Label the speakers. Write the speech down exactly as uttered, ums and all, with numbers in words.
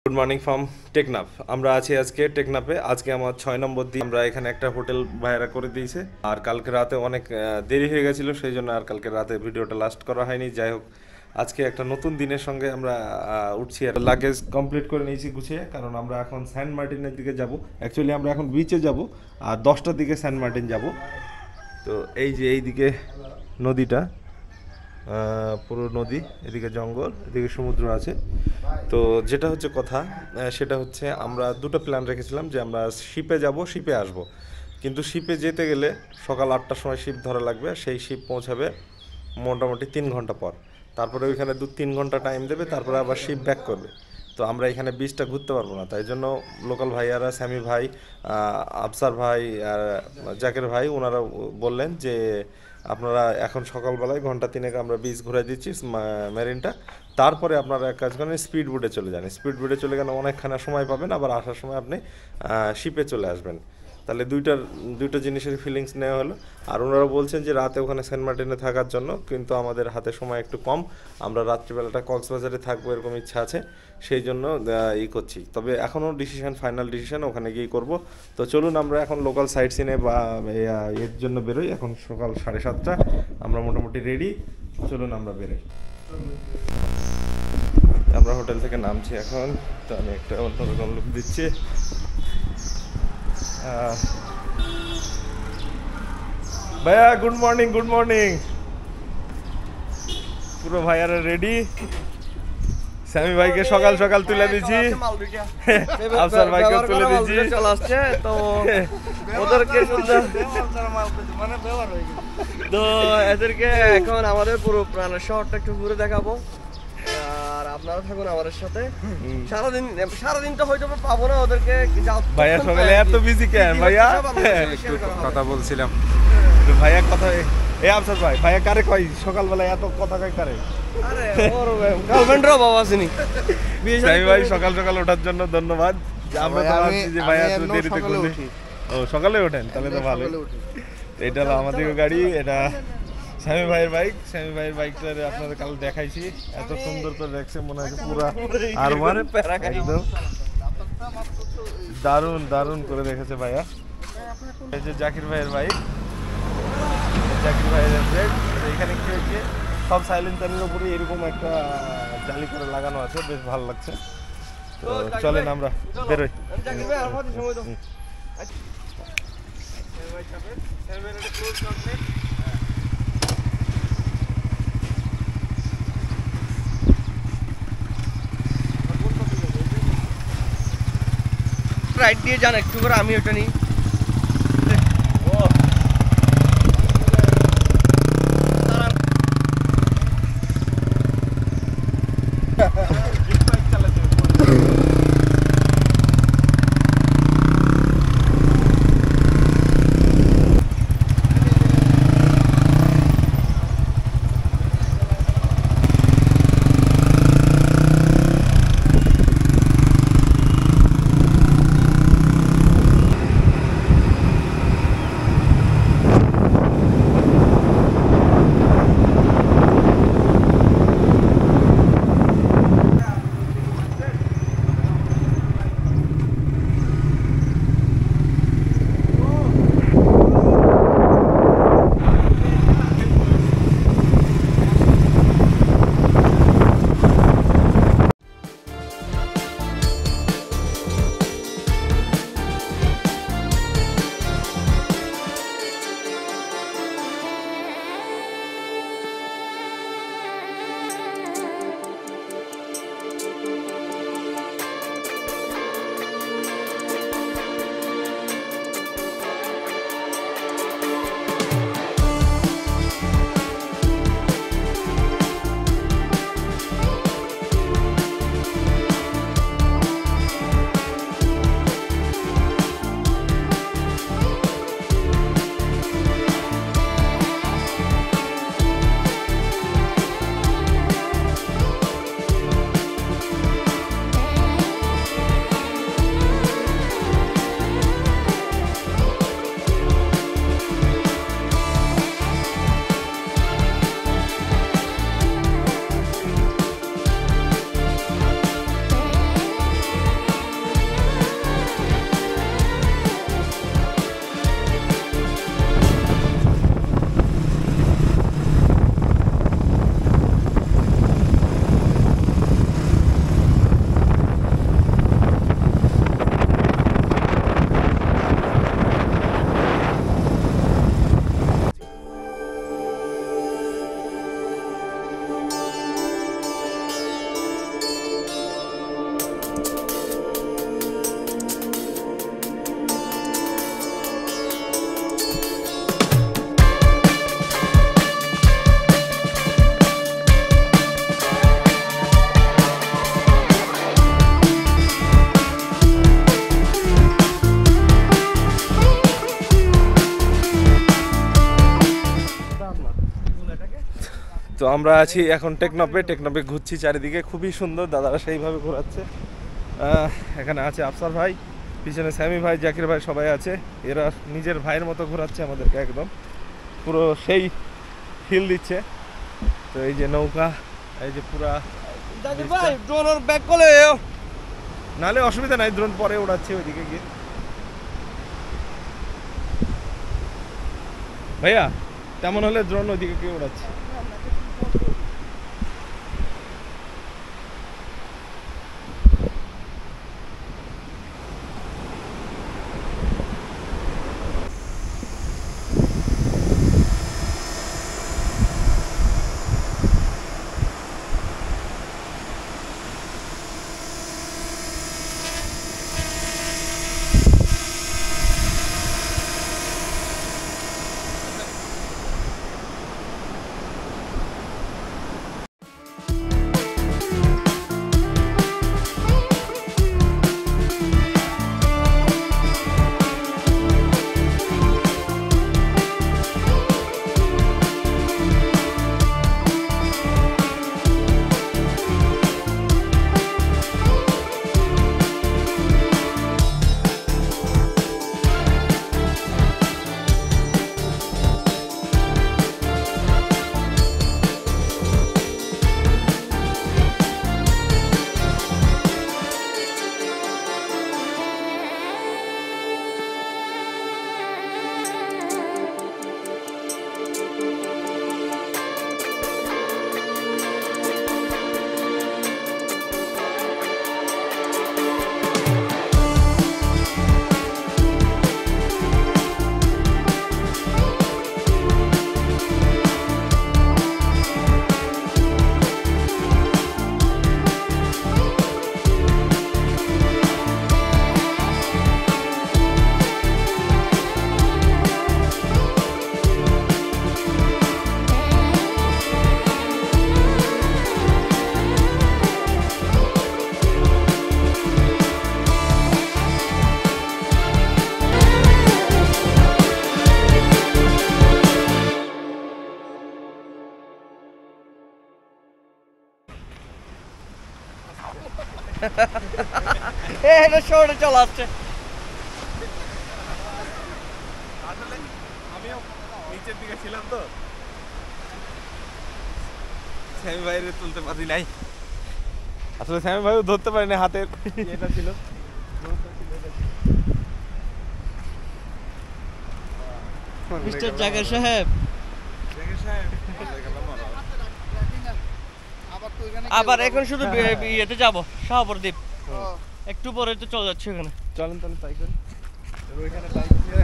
Speaker 1: Good morning from Teknaf. আমরা আছি আজকে টেকনাফে। আজকে আমার ছয় নম্বর দিন। আমরা এখানে একটা হোটেল ভাড়া করে দিয়েছে, আর কালকে রাতে অনেক আহ, দেরি হয়ে গেছিলো, সেই জন্য আর কালকে রাতে ভিডিওটা লাস্ট করা হয়নি। যাই হোক, আজকে একটা নতুন দিনের সঙ্গে আমরা আহ, উঠছি। আর লাগেজ কমপ্লিট করে নিয়েছি গুছিয়ে, কারণ আমরা এখন সেন্ট মার্টিনের দিকে যাব। অ্যাকচুয়ালি আমরা এখন বিচে যাব, আর দশটার দিকে সেন্ট মার্টিন যাব। তো এই যে এই দিকে নদীটা, পুরো নদী, এদিকে জঙ্গল, এদিকে সমুদ্র আছে। তো যেটা হচ্ছে কথা, সেটা হচ্ছে আমরা দুটো প্ল্যান রেখেছিলাম যে আমরা শিপে যাব, শিপে আসব। কিন্তু শিপে যেতে গেলে সকাল আটটার সময় শিপ ধরা লাগবে, সেই শিপ পৌঁছাবে মোটামুটি তিন ঘন্টা পর। তারপরে ওইখানে দু তিন ঘন্টা টাইম দেবে, তারপরে আবার শিপ ব্যাক করবে। তো আমরা এখানে বিচটা ঘুরতে পারবো না, তাই জন্য লোকাল ভাইয়ারা, স্যামি ভাই, আফসার ভাই আর জাকের ভাই, ওনারা বললেন যে আপনারা এখন সকালবেলায় ঘন্টা তিনেক আমরা বিচ ঘুরে দিচ্ছি মেরিনটা, তারপরে আপনারা এক কাজ করেন, স্পিড বোটে চলে যান। স্পিড বোটে চলে গেলে অনেকখানা সময় পাবেন, আবার আসার সময় আপনি শিপে চলে আসবেন। তাহলে দুইটার দুটো জিনিসের ফিলিংস নেওয়া হলো। আর ওনারা বলছেন যে রাতে ওখানে সেন্ট মার্টিনে থাকার জন্য, কিন্তু আমাদের হাতে সময় একটু কম, আমরা রাত্রিবেলাটা কক্সবাজারে থাকবো এরকম ইচ্ছা আছে, সেই জন্য ই করছি। তবে এখনও ডিসিশন, ফাইনাল ডিসিশন ওখানে গিয়ে করব। তো চলুন আমরা এখন লোকাল সাইট সিনে বা এর জন্য বেরোই। এখন সকাল সাড়ে সাতটা, আমরা মোটামুটি রেডি। চলুন আমরা বেরোই। আমরা হোটেল থেকে নামছি এখন। তো আমি একটা অন্যরকম লুক দিচ্ছি। ভাইয়া গুড মর্নিং, গুড মর্নিং। পুরো ভাইয়ারা রেডি। স্যামি ভাইকে সকাল সকাল তুলে দিচ্ছি, আফসার ভাইকে তুলে দিচ্ছি।
Speaker 2: চলে আসছে তো ওদেরকে তো এদেরকে এখন আমাদের পুরো প্রাণের শহরটা একটু ঘুরে দেখাবো, আর আপনারা থাকুন আমাদের সাথে সারাদিন। সারাদিন তো হয়তো পাবো না ওদেরকে।
Speaker 1: ভাইয়া সকালে এত বিজি কেন ভাইয়া? কথা বলছিলাম ভাইয়া, কথা এ আফসার ভাই, ভাইয়া কারে কয় সকালবেলা এত কথা কয় কারে?
Speaker 2: আরে ওর গার্লফ্রেন্ডরাও বাবা আসেনি।
Speaker 1: স্যামি ভাই সকাল সকাল ওঠার জন্য ধন্যবাদ। আমরা তো ভাবছি যে ভাইয়া এত দেরিতে করলে। ও সকালে ওঠেন, তাহলে তো ভালো। এটা হলো আমাদের গাড়ি, এটা স্যামি ভাইয়ের বাইক। স্যামি ভাইয়ের বাইকটা আপনাদের কাল দেখাইছি, এত সুন্দর করে দেখছে, মনে হয় পুরা আরমান একদম দারুণ দারুণ করে দেখেছে ভাইয়া। এই যে জাকির ভাইয়ের বাইক, জাকির ভাইয়ের ব্রেক। এখানে কি হয়েছে, সব সাইলেন্সারের উপরে এরকম একটা জালি করে লাগানো আছে, বেশ ভালো লাগছে। তো চলেন আমরা বেরোই।
Speaker 2: রাইট দিয়ে যান একটু করে, আমি ওটা নিই।
Speaker 1: আমরা আছি এখন টেকনাফে টেকনাফে ঘুরছি চারিদিকে, খুবই সুন্দর, দাদারা সেইভাবে ঘোরাচ্ছে। আহ, এখানে আছে আফসার ভাই, পিছনে স্যামি ভাই, জাকির ভাই, সবাই আছে। এরা নিজের ভাইয়ের মতো ঘোরাচ্ছে আমাদেরকে, একদম পুরো সেই ফিল দিচ্ছে। তো এই যে নৌকা, এই যে পুরা
Speaker 2: জাকির ভাই ড্রোনের ব্যাক করলে
Speaker 1: নালে অসুবিধা নাই, ড্রোন পরে উড়াচ্ছে ওইদিকে গিয়ে। ভাইয়া তেমন হলে ড্রোন ওইদিকে গিয়ে উড়াচ্ছে।
Speaker 2: এটা শহরে চলে আসছে।
Speaker 1: আসলে আমিও নিচের দিকে ছিলাম তো, স্যামি ভাইরে তুলতে পারি নাই। আসলে স্যামি ভাইও ধরতে পারি না, হাতের এটা ছিল।
Speaker 2: মিস্টার জাকির সাহেব আবার এখন শুধু ইয়েতে যাবো শাহপুরদ্বীপ, একটু পরে তো চলে যাচ্ছে ওখানে।
Speaker 1: চলেন তাহলে তাই করি। ওইখানে বাইক